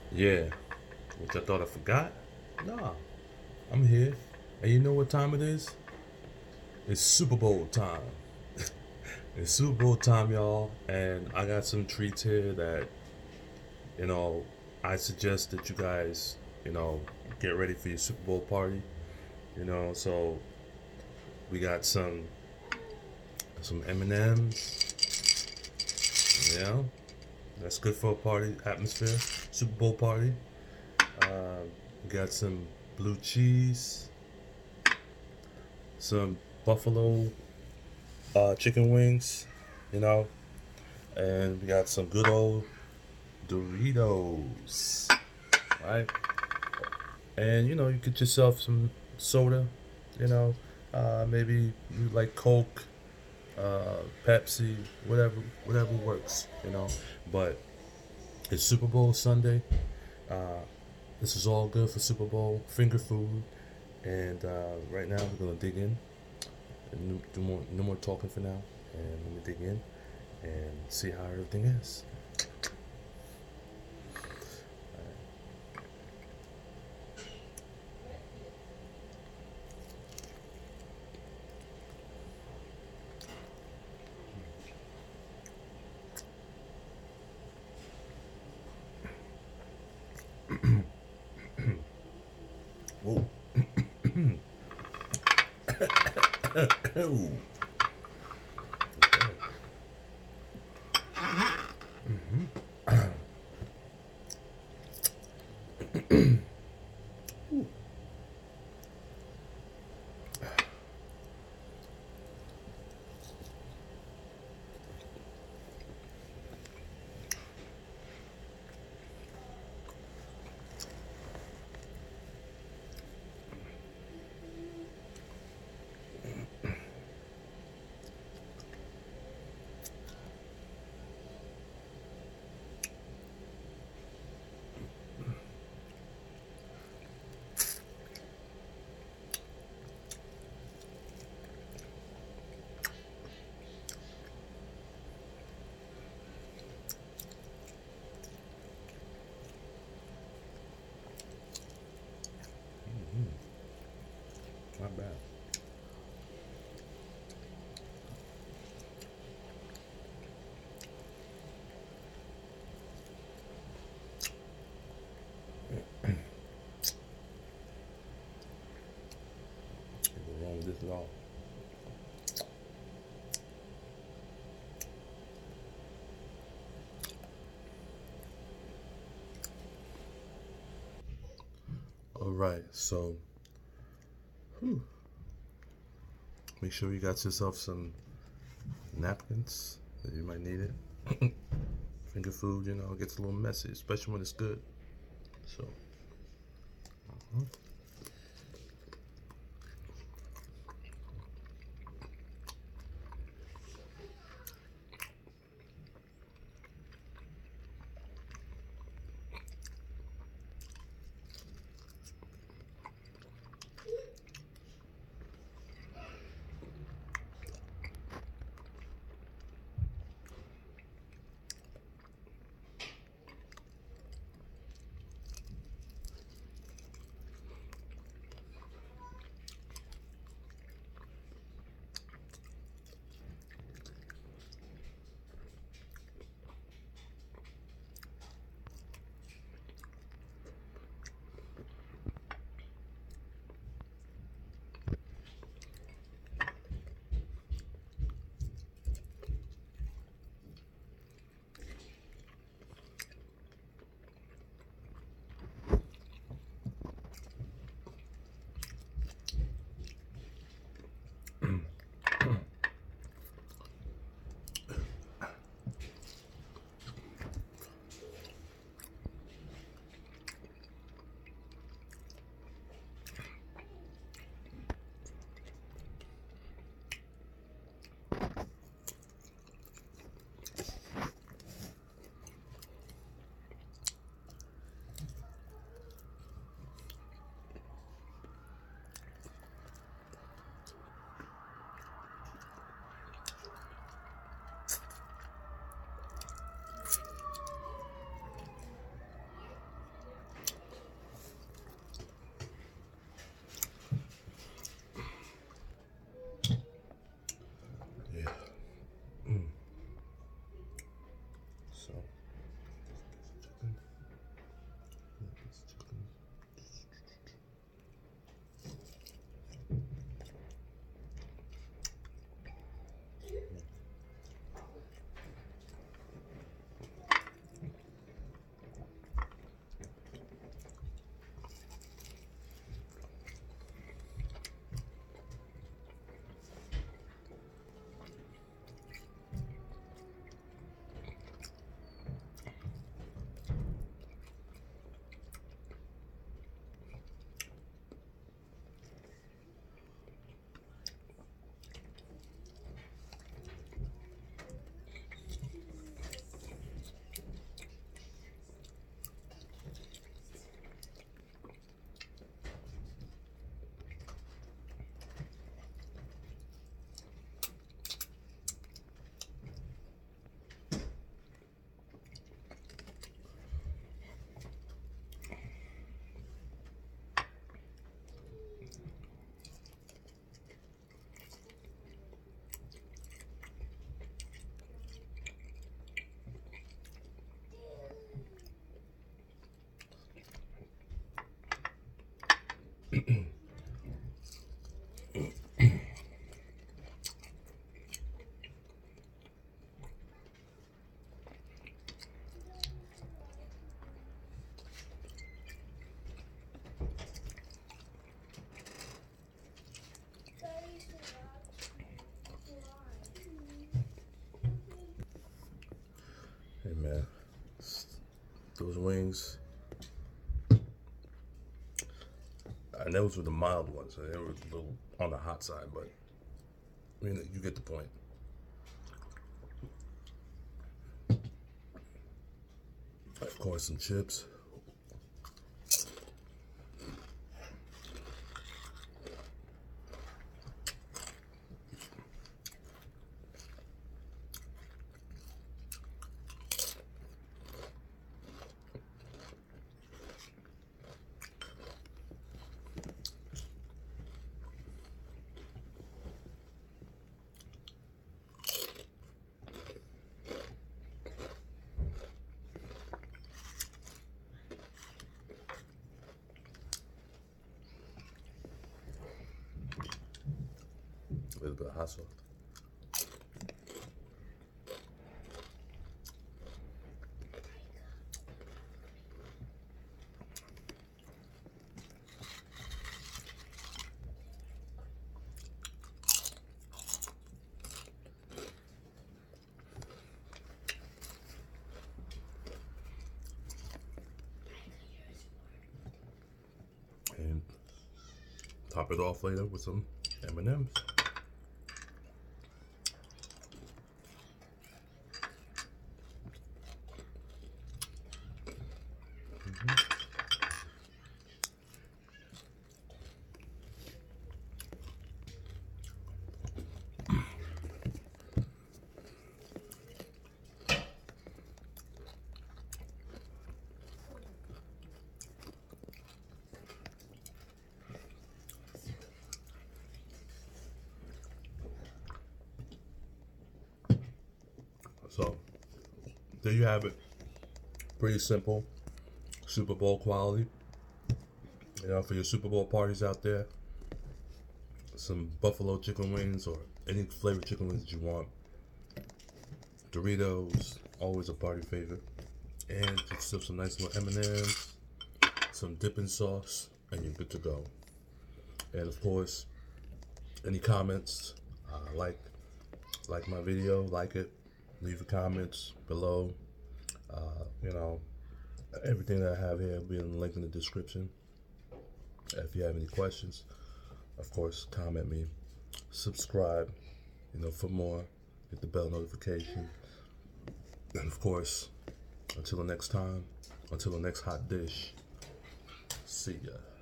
Yeah, which I thought I forgot. Nah, I'm here. And you know what time it is? It's Super Bowl time. It's Super Bowl time, y'all. And I got some treats here that, you know, I suggest that you guys, get ready for your Super Bowl party. So we got some M&Ms. Yeah, that's good for a party atmosphere. Super Bowl party. We got some blue cheese, some buffalo chicken wings, you know, and we got some good old Doritos, right? And you get yourself some soda, you know, maybe you like Coke, Pepsi, whatever works. But it's Super Bowl Sunday. Uh, this is all good for Super Bowl finger food, and right now we're gonna dig in. No more talking for now, and let me dig in and see how everything is. Whoa. Ooh. Okay. Not bad. Can't go wrong with this at all. All right, so whew, make sure you got yourself some napkins. You might need it. Finger food, it gets a little messy, especially when it's good. So, Hey man, those wings, and those were the mild ones. They were a little on the hot side, but I mean, you get the point. Of course, some chips. A little bit of hot sauce. And top it off later with some M&Ms. So there you have it. Pretty simple, Super Bowl quality. You know, for your Super Bowl parties out there, some buffalo chicken wings or any flavored chicken wings that you want. Doritos, always a party favorite. And just some nice little M&Ms, some dipping sauce, and you're good to go. And of course, any comments, like my video, like it, leave the comments below. You know, everything that I have here will be in the link in the description. If you have any questions, of course, comment me, subscribe, you know, for more, hit the bell notification. And of course, until the next time, until the next hot dish, see ya.